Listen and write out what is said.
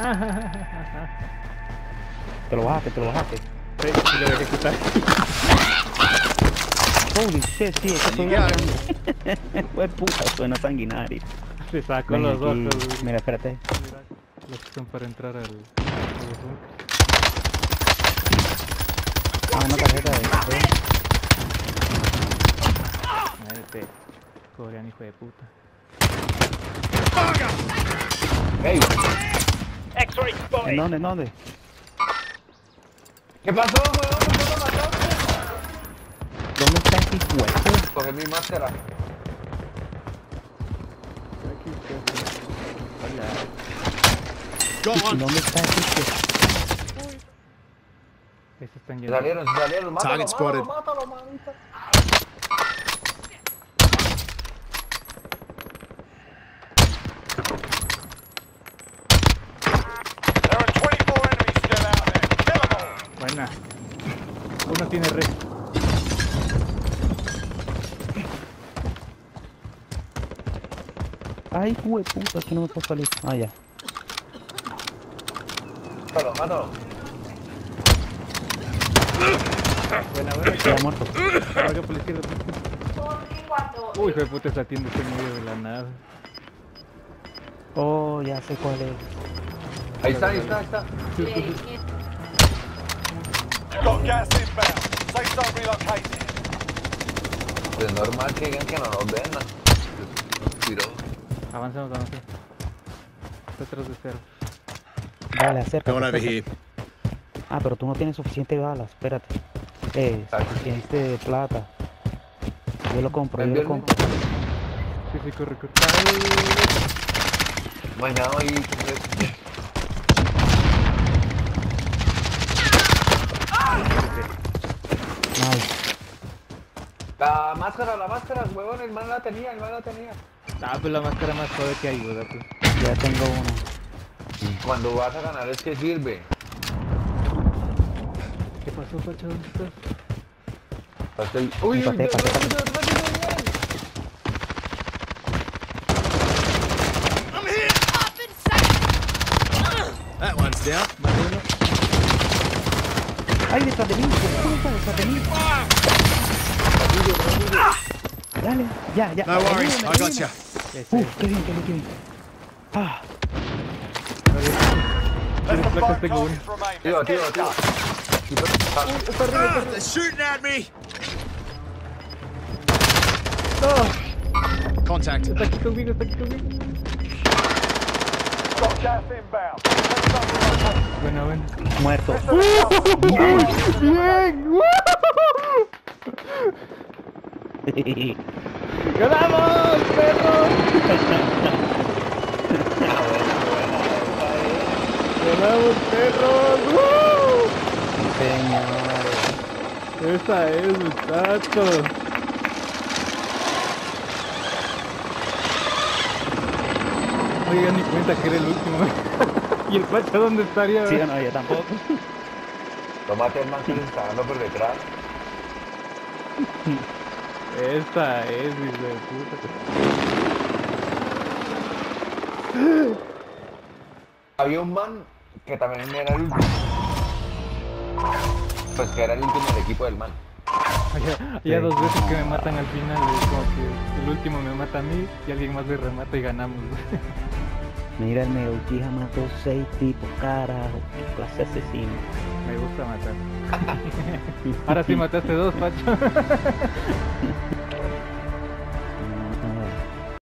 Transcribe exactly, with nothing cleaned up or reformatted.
Te lo bajaste, te lo bajaste. Sí, sí lo dejé quitar. Holy shit, sí, eso suena. Fue puta, suena sanguinario. Se sacó Ven los aquí. dos. Los, Mira, espérate. los que son para entrar al... al Ah, una tarjeta de café. Muérete, coreano hijo de puta. Hey, ¿En dónde, en dónde? ¿qué pasó, weón? ¿Por qué lo mataste? ¿Dónde está ese huevo? Coge mi máscara. ¿Dónde está ese huevo? Esos están Se yendo. salieron, se salieron. Mátalo, Target spotted. mátalo, mátalo, manita. There are twenty-four enemies still out there. Kill them all. Buena. Uno tiene red. Ay, huevo, puta, que no me puedo salir. Ah, ya. Mátalo, mátalo. Buena, buena. Ya muerto. Carga por la izquierda. por la izquierda. Uy, hijo de puta, esa tienda está en medio de la nada. Oh, ya sé cuál es. Ahí está, ahí está, ahí está. You've got gas inbound. Safe zone relocated. Es normal que digan que no nos ven, ¿no? Tiró. Avanzamos, avanzamos. Está atrás de cero. Dale, acércate. Going over acércate. here. Ah, pero tú no tienes suficiente balas, espérate. Eh, suficiente de plata. Yo lo compro, yo lo compro. Sí, sí, corre, corre. Mañana ahí. Nice. La máscara, la máscara, huevón, el man la tenía, el man la tenía. Ah, pues la máscara más suave que hay, ¿verdad? Pues. Ya tengo uno. Cuando vas a ganar es que sirve. ¿Qué pasó, Pacho? ¿Dónde estás? Hasta el... Uy, uy, Pasé, uy, pasé, uy, pasé. uy, uy, uy, uy. I'm here. That one's down. ¡Ay, detrás de mí! ¿Cómo está detrás de mí? Dale, ya, ya. No worries, Ayúdame, I got you. Ese, Uf, qué bien, qué bien, qué bien. Ah, Less than placas five tengo uno. targets remain. Tío, Let's tío, get it tío. done. Ah, they're shooting at me. Contact. está aquí conmigo, está aquí conmigo. Got gas inbound. Safe zone relocated. Bueno, bueno. muerto. ¡Bien! ¡Ganamos, perros! ¡Ganamos, perros! ¡Woo! Señor. Esa es, muchachos. Oiga, ni cuenta que era el último. ¿Y el Pacho dónde estaría? Sí, no, yo tampoco. Tómate el man que se está dando por detrás. Esta es, hijo de puta. Había un man que también era el último. Pues que era el último del equipo del man. Ya, ya dos veces que me matan al final, es como que el último me mata a mí y alguien más me remata y ganamos. Mira, el Mero Uchiha mató seis tipos, carajo. Qué clase asesino. Me gusta matar. Ahora sí mataste dos, Pacho.